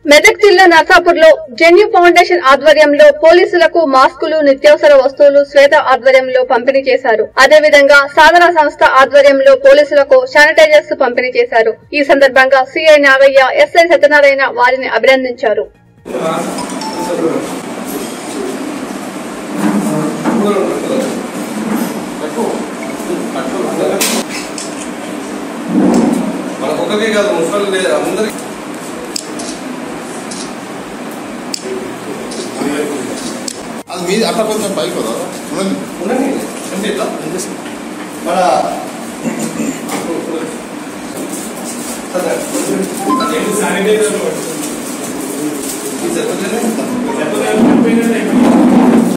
మెదక్ జిల్లా నర్సాపూర్లో జెన్యూ ఫౌండేషన్ ఆధ్వర్యంలో పోలీసులకు మాస్కులు, నిత్యావసర వస్తువులు శ్వేత ఆధ్వర్యంలో పంపిణీ చేశారు. అదేవిధంగా సాధన సంస్థ ఆధ్వర్యంలో పోలీసులకు శానిటైజర్స్ పంపిణీ చేశారు. ఈ సందర్భంగా సిఐ నాగయ్య, ఎస్ఐ సత్యనారాయణ వారిని అభినందించారు. అది మీది అట్లా కొంచెం పైకి వదా ఉండండి అంటే ఇట్లా మన శానిటైజర్